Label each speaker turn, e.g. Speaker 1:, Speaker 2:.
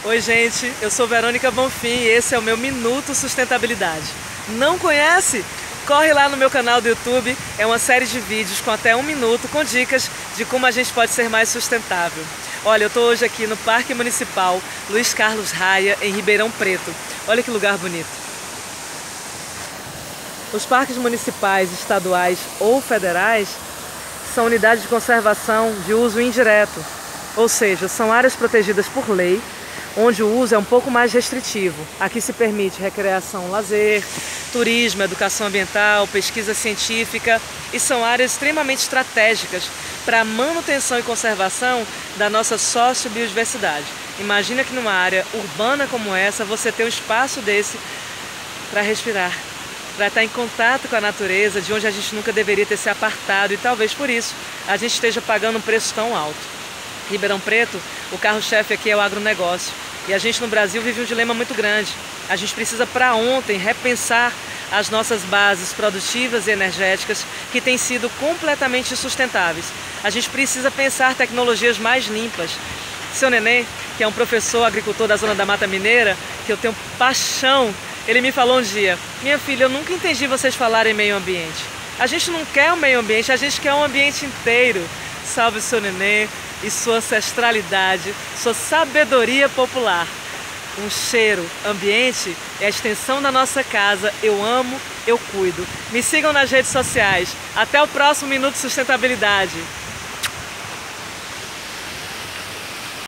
Speaker 1: Oi gente, eu sou Verônica Bonfim e esse é o meu Minuto Sustentabilidade. Não conhece? Corre lá no meu canal do YouTube, é uma série de vídeos com até 1 minuto com dicas de como a gente pode ser mais sustentável. Olha, eu estou hoje aqui no Parque Municipal Luiz Carlos Raia, em Ribeirão Preto. Olha que lugar bonito. Os parques municipais, estaduais ou federais são unidades de conservação de uso indireto, ou seja, são áreas protegidas por lei, onde o uso é um pouco mais restritivo. Aqui se permite recreação, lazer, turismo, educação ambiental, pesquisa científica e são áreas extremamente estratégicas para a manutenção e conservação da nossa sociobiodiversidade. Imagina que numa área urbana como essa você ter um espaço desse para respirar, para estar em contato com a natureza, de onde a gente nunca deveria ter se apartado e talvez por isso a gente esteja pagando um preço tão alto. Ribeirão Preto, o carro-chefe aqui é o agronegócio. E a gente no Brasil vive um dilema muito grande. A gente precisa para ontem repensar as nossas bases produtivas e energéticas que têm sido completamente insustentáveis. A gente precisa pensar tecnologias mais limpas. Seu Nenê, que é um professor agricultor da zona da Mata Mineira, que eu tenho paixão, ele me falou um dia: minha filha, eu nunca entendi vocês falarem meio ambiente. A gente não quer o meio ambiente, a gente quer um ambiente inteiro. Salve o seu Nenê e sua ancestralidade, sua sabedoria popular. Um cheiro, ambiente é a extensão da nossa casa. Eu amo, eu cuido. Me sigam nas redes sociais. Até o próximo Minuto Sustentabilidade.